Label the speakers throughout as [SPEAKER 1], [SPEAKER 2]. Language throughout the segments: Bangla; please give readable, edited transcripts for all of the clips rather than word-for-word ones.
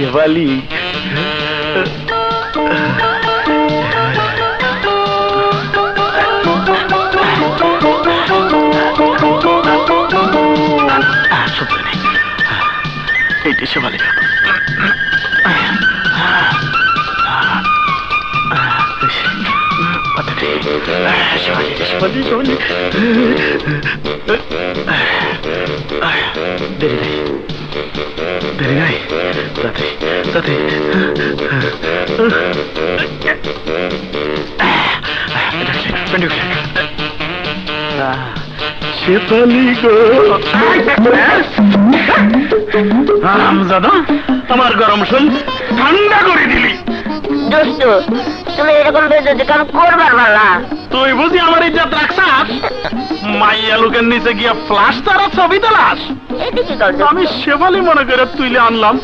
[SPEAKER 1] শেফালি শব্দ নেই এইটি শেফালি দেরি নাই তাতে শেফালি গো হারামজাদা আমার গরম শরীর ঠান্ডা করে দিলি
[SPEAKER 2] দোস্ত তুমি এরকম বেজতি কাম করবার পারলা
[SPEAKER 1] তুই বুঝি আমার ইজ্জত রাখছাস মাইয়া লোকের নিচে গিয়া ফ্লাশ তারা ছবি তোলাস
[SPEAKER 2] এদিকে কর
[SPEAKER 1] আমি শেফালি মনে করে তুইলে আনলাম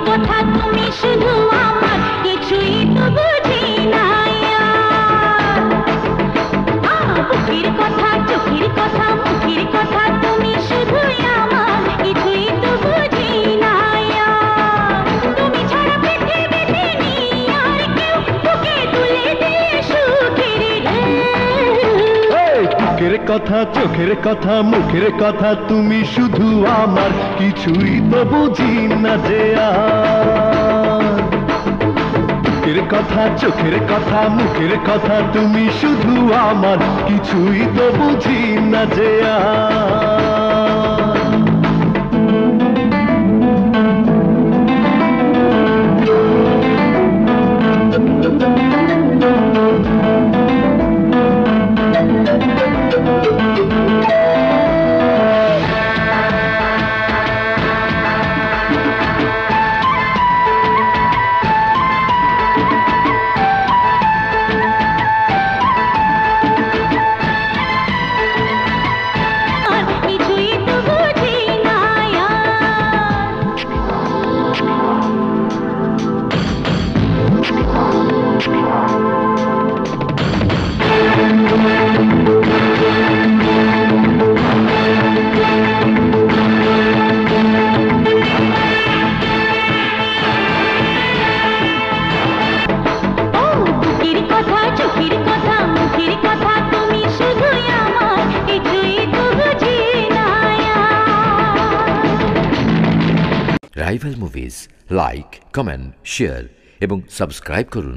[SPEAKER 3] কথা তুমি শুধু আমার কিছুই তো বুঝি না বুকের কথা চোখের কথা মুখের কথা তুমি শুধু আমার কিছুই তো বুঝি না তুমি ছাড়া পৃথিবীতে নেই আর কেউ বুকে তুলে দিয়ে সুখের
[SPEAKER 4] বুকের কথা চোখের কথা মুখের কথা তুমি শুধু আমার কিছুই তো বুঝি না যে বুকের কথা চোখের কথা মুখের কথা তুমি শুধু আমার কিছুই তো বুঝি না যে
[SPEAKER 5] rival movies like comment share এবং সাবস্ক্রাইব করুন।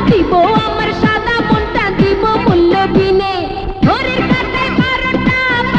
[SPEAKER 3] আমার সাদা মনটা দিব মূল্য বিনে ঘরের কাছে 12টা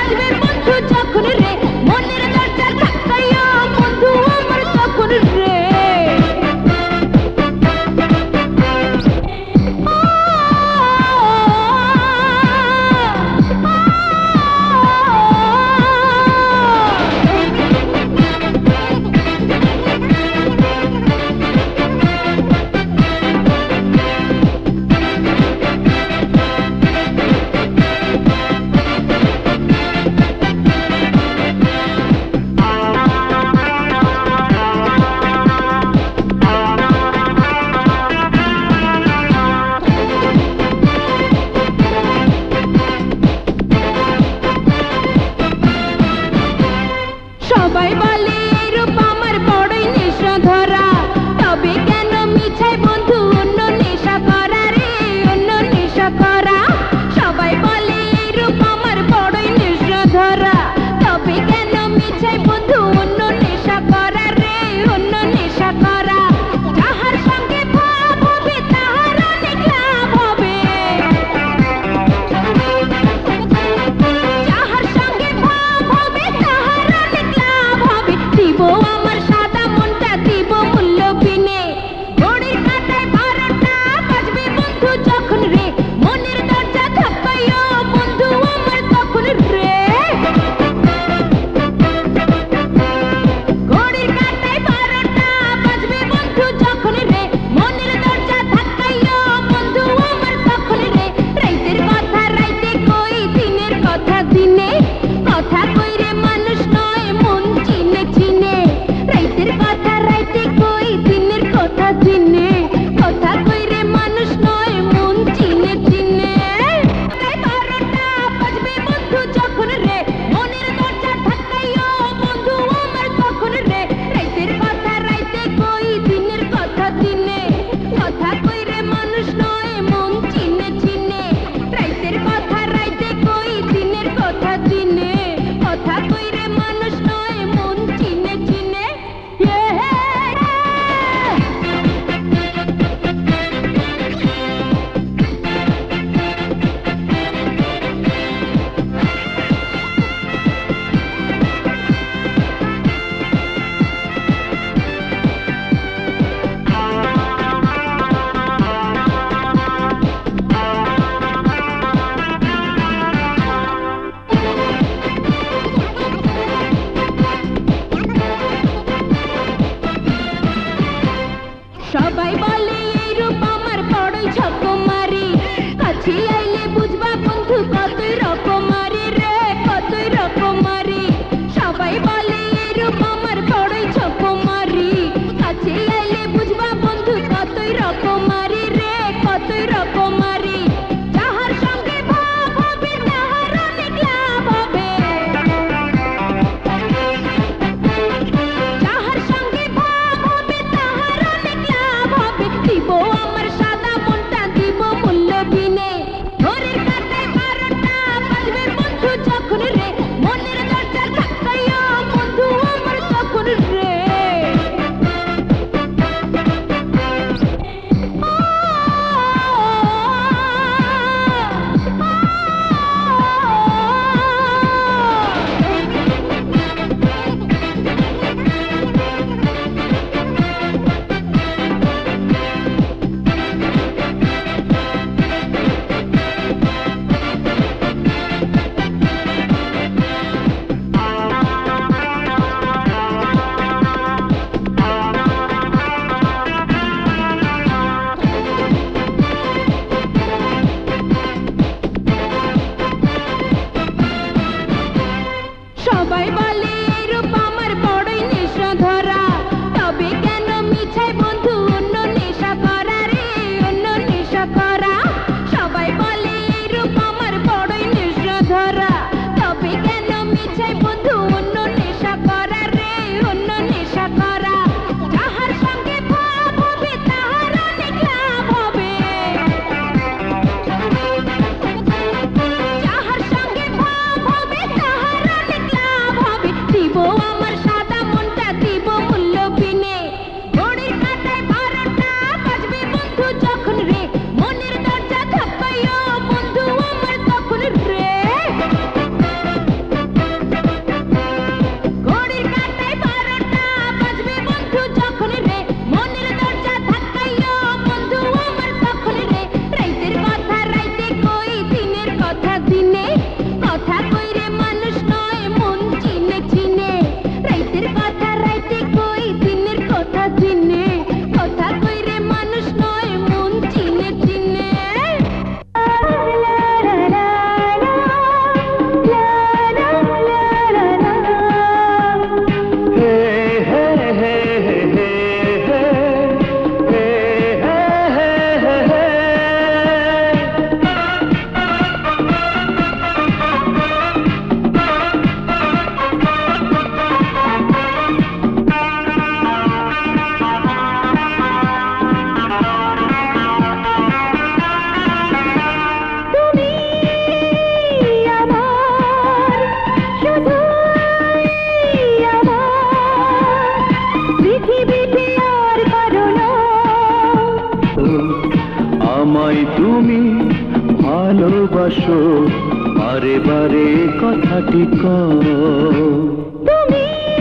[SPEAKER 4] ভালোবাসো বারে বারে কথাটি কও
[SPEAKER 3] তুমি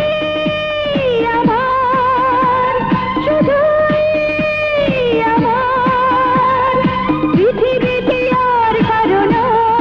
[SPEAKER 3] আমার শুধুই আমার পৃথিবীতে আর কারো না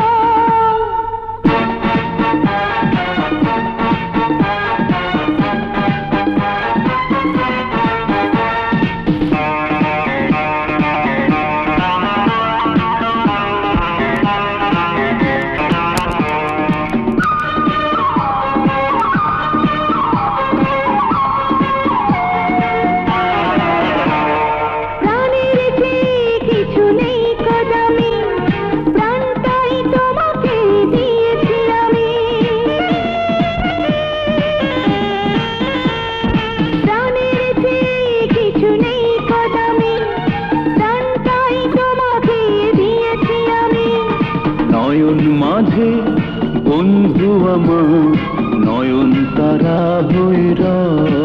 [SPEAKER 4] নয়ন মাঝে বন্ধু আমার নয়ন তারা হইরা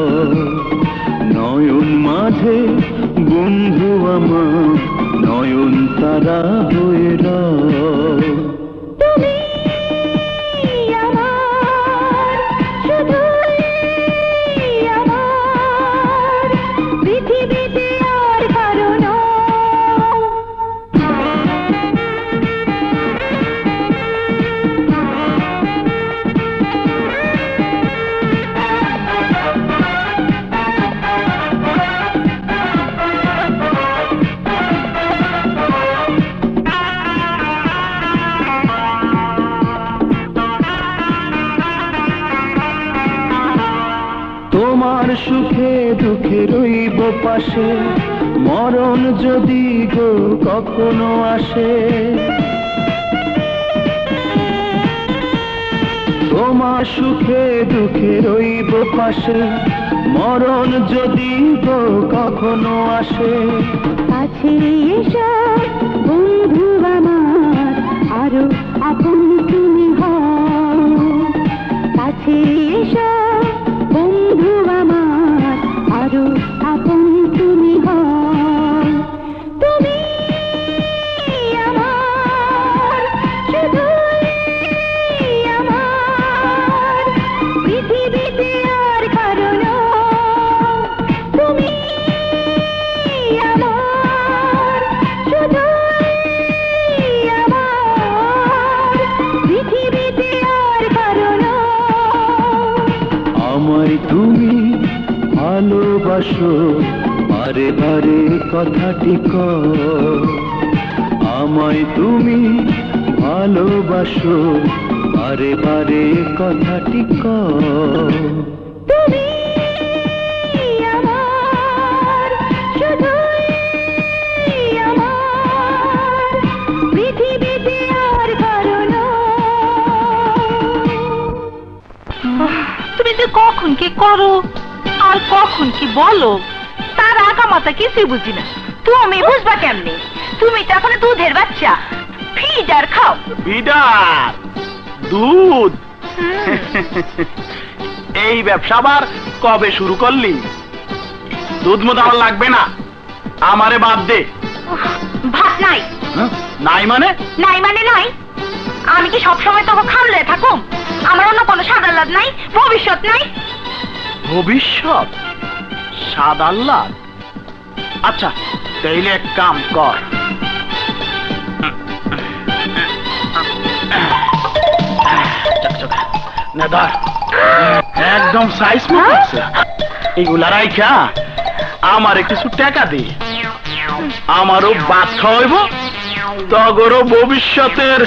[SPEAKER 4] নয়ন মাঝে বন্ধু আমার নয়ন তারা হইরা
[SPEAKER 3] তুমি আমার শুধুই আমার পৃথিবীতে আর কারো না
[SPEAKER 4] তোমার সুখে দুঃখে রইব পাশে মরণ যদি গো কখনো আসে তোমার সুখে দুঃখে রইব পাশে মরণ যদি গো কখনো আসে
[SPEAKER 3] কাছে এসো বন্ধু আমার আরো আপন তুমি হও কাছে এসো বন্ধু আমার আরো আপন তুমি হও তুমি আমার শুধুই আমার পৃথিবীতে আর কারো না তুমি আমার শুধুই আমার পৃথিবীতে আর কারো না
[SPEAKER 4] আমায় তুমি ভালোবাসো বারে বারে কথাটি কও আমায় তুমি ভালোবাসো বারে বারে কথাটি কও
[SPEAKER 3] তুমি আমার শুধুই আমার পৃথিবীতে আর কারো না
[SPEAKER 2] তুমি যে কখন কি করো আর কখন কি বলো তার আগামাতা কিছুই বুঝি না। তুমি বুঝবা কেমনে? তুমি তো এখন দুধের বাচ্চা, ফিড আর খাও।
[SPEAKER 1] বিডার দুধ এই ব্যবসা আবার কবে শুরু করলি? দুধ মতো আমার লাগবে না, আমারে বাদ দে।
[SPEAKER 2] ভাত নাই?
[SPEAKER 1] নাই মানে?
[SPEAKER 2] নাই মানে নাই। আমি কি সবসময় তোকে খামলে থাকুম? আমার অন্য কোনো সাদাল্লাদ নাই, ভবিষ্যৎ নাই।
[SPEAKER 1] ভবিষ্যৎ সাদাল্লাদ? আচ্ছা তাইলে এক কাম কর, একদম সাইজ মতো আছে। এগুলা রাইখা আমারে কিছু টাকা দে, আমারও ভাত খাওয়াইব, তগরও ভবিষ্যতের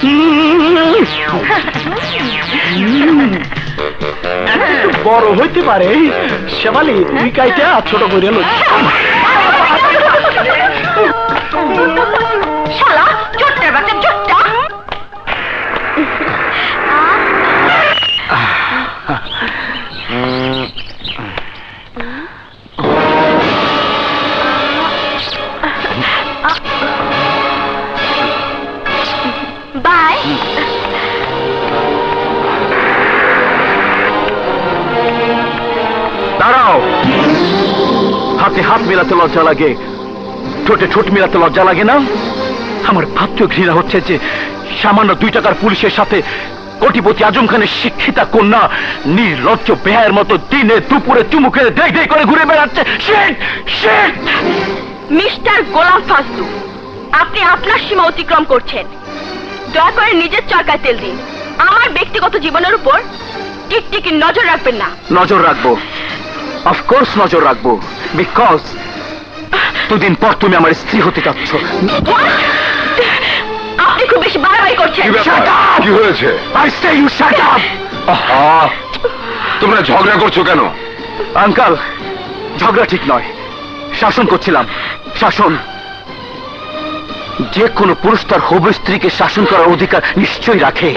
[SPEAKER 1] একটু বড় হইতে পারে। শেফালি তুই কাইটা ছোট করে লো।
[SPEAKER 2] শালা ছোট্টের বাচ্চা ছোট্টা। বাই।
[SPEAKER 1] দাঁড়াও, হাতে হাত মেলাতে লজ্জা লাগে, ঠোঁটে ঠোঁট মেলাতে লজ্জা লাগে না? আমার ভাবতেও ঘৃণা হচ্ছে যে সামান্য 2 টাকার পুলিশের সাথে কোটিপতি আজম খানের শিক্ষিতা কন্যা নির্লজ্জ বেহায়ের মতো দিনে দুপুরে চুমু খেয়ে দেই দেই করে ঘুরে বেড়াচ্ছে। Shit shit!
[SPEAKER 2] Mister Golam Fazlu, আপনি আপনার সীমা অতিক্রম করছেন। দয়া করে নিজের চরকায় তেল দিন। আমার ব্যক্তিগত জীবনের উপর টিকটিকি নজর রাখবেন না।
[SPEAKER 1] নজর রাখবো, অফকোর্স নজর রাখবো, বিকজ দুদিন পর তুমি আমার স্ত্রী হতে যাচ্ছ।
[SPEAKER 2] আপনি খুব বেশি বাড়াবাড়ি করছেন।
[SPEAKER 1] Shut up!
[SPEAKER 6] কি হয়েছে?
[SPEAKER 1] I say you shut up!
[SPEAKER 6] তোমরা ঝগড়া করছো কেন?
[SPEAKER 1] আঙ্কাল, ঝগড়া ঠিক নয়, শাসন করছিলাম। শাসন। যে কোনো পুরুষ তার হবু স্ত্রীকে শাসন করার অধিকার নিশ্চয়ই রাখে।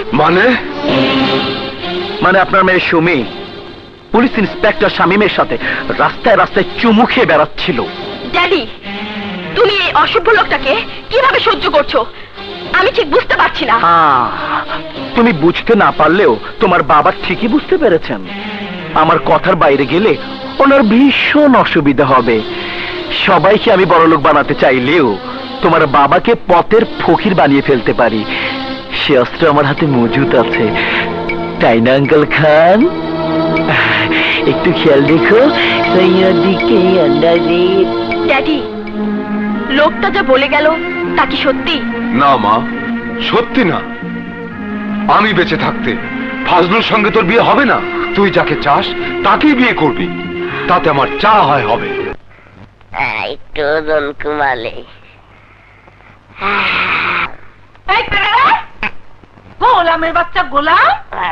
[SPEAKER 1] মানে আপনার মেয়ে সুমি পুলিশ ইন্সপেক্টর শামীমের সাথে রাস্তায় রাস্তায় চুমু খেয়ে বেড়াচ্ছিল।
[SPEAKER 2] ড্যাডি, তুমি এই অসভ্য লোকটাকে কিভাবে সহ্য করছো আমি ঠিক বুঝতে পারছি না।
[SPEAKER 1] তুমি বুঝতে না পারলেও তোমার বাবা ঠিকই বুঝতে পেরেছেন। আমার কথার বাইরে গেলে ওনার ভীষণ অসুবিধা হবে। সবাইকে আমি বড়লোক বানাতে চাইলেও তোমার বাবাকে পথের ফকির বানিয়ে ফেলতে পারি। সে অস্ত্র আমার হাতে মজুদ আছে, তাই না আঙ্কেল খান? একটু খেয়াল দেখো দিকে।
[SPEAKER 2] ড্যাডি, লোকটা যা বলে গেল তা কি সত্যি?
[SPEAKER 6] না মা, সত্যি না। আমি বেঁচে থাকতে ফাজলুর সঙ্গে তোর বিয়ে হবে না। তুই যাকে চাস তাকেই বিয়ে করবি, তাতে আমার যা হয় হবে।
[SPEAKER 7] একটু ওজন কমালে।
[SPEAKER 2] গোলামের বাচ্চা গোলাম,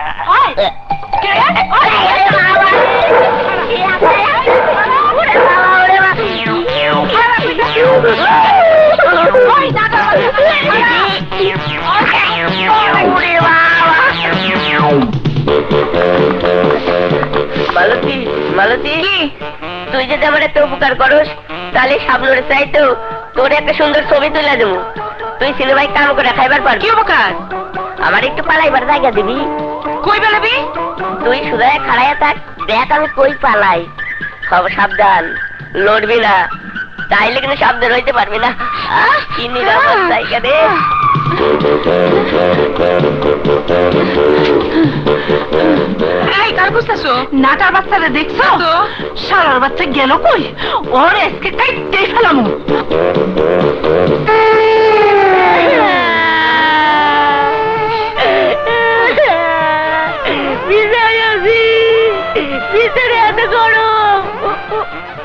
[SPEAKER 7] মালতী, মালতী, তুই যদি আমার একটা উপকার করস তাহলে সাবলুরে চাইতো তোর একটা সুন্দর ছবি তুলে দেবো। তুই সিনেমায় কাম করে খাইবার পারবি।
[SPEAKER 2] কি উপকার?
[SPEAKER 7] আমার একটু পালাইবার জায়গা দিবি।
[SPEAKER 2] কই বেলাবি?
[SPEAKER 7] তুই সুদায় খাড়াইয়া থাক, দেখ আমি কই পালাই। সব সাবধান, লড়বি না, তাইলে কিন্তু সাবধান হইতে পারবি না। কি নিরাপদ জায়গা রে।
[SPEAKER 2] নাটার বাচ্চারা দেখছো? সারার বাচ্চা গেল কই? ওর আজকে কাইতেই ফেলামু।
[SPEAKER 7] ভিতরে এত গরম।